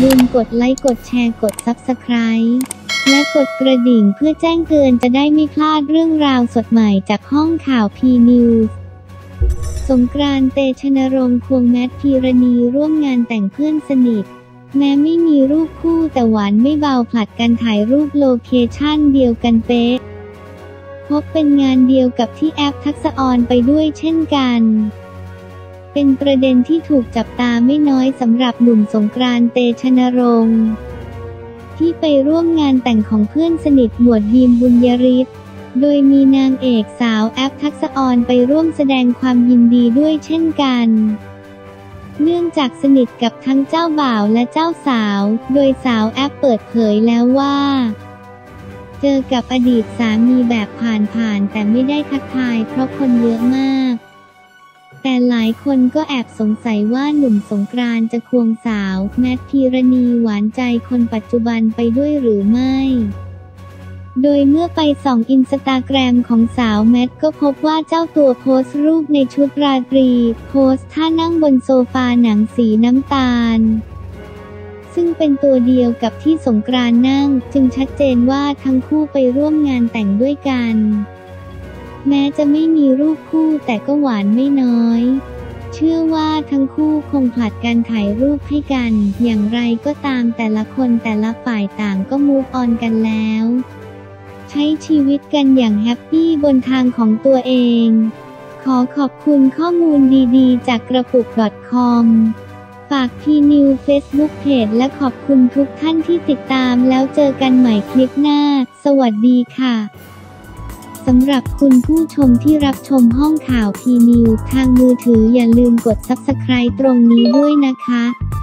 ลืมกดไลค์กดแชร์กด Subscribe และกดกระดิ่งเพื่อแจ้งเตือนจะได้ไม่พลาดเรื่องราวสดใหม่จากห้องข่าว PNews สงกรานต์ เตชะณรงค์ควงแมท พีรณีร่วมงานแต่งเพื่อนสนิทแม้ไม่มีรูปคู่แต่หวานไม่เบาผลัดกันถ่ายรูปโลเคชั่นเดียวกันเป๊ะพบเป็นงานเดียวกับที่แอปทักษะออนไปด้วยเช่นกันเป็นประเด็นที่ถูกจับตาไม่น้อยสำหรับหนุ่มสงกรานต์ เตชะณรงค์ที่ไปร่วมงานแต่งของเพื่อนสนิทหมวดบีม บุญยริศโดยมีนางเอกสาวแอปทักษะออนไปร่วมแสดงความยินดีด้วยเช่นกันเนื่องจากสนิทกับทั้งเจ้าบ่าวและเจ้าสาวโดยสาวแอปเปิดเผยแล้วว่าเจอกับอดีตสามีแบบผ่านแต่ไม่ได้ทักทายเพราะคนเยอะมากแต่หลายคนก็แอบสงสัยว่าหนุ่มสงกรานต์จะควงสาวแมท พีรณีหวานใจคนปัจจุบันไปด้วยหรือไม่โดยเมื่อไปส่องอินสตาแกรมของสาวแมทก็พบว่าเจ้าตัวโพสต์รูปในชุดราตรีโพสต์ท่านั่งบนโซฟาหนังสีน้ำตาลซึ่งเป็นตัวเดียวกับที่สงกรานต์นั่งจึงชัดเจนว่าทั้งคู่ไปร่วมงานแต่งด้วยกันแม้จะไม่มีรูปคู่แต่ก็หวานไม่น้อยเชื่อว่าทั้งคู่คงผลัดกันถ่ายรูปให้กันอย่างไรก็ตามแต่ละคนแต่ละฝ่ายต่างก็มูฟออนกันแล้วใช้ชีวิตกันอย่างแฮปปี้บนทางของตัวเองขอขอบคุณข้อมูลดีๆจากกระปุก .com ฝาก PNews Facebook Page และขอบคุณทุกท่านที่ติดตามแล้วเจอกันใหม่คลิปหน้าสวัสดีค่ะสำหรับคุณผู้ชมที่รับชมห้องข่าว PNews ทางมือถืออย่าลืมกด Subscribe ตรงนี้ด้วยนะคะ